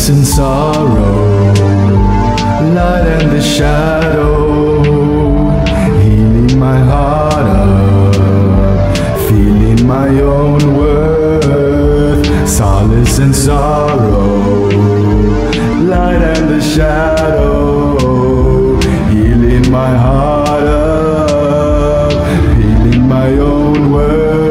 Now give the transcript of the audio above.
solace and sorrow, light and the shadow, healing my heart up, feeling my own worth. Solace and sorrow, light and the shadow, healing my heart up, feeling my own worth.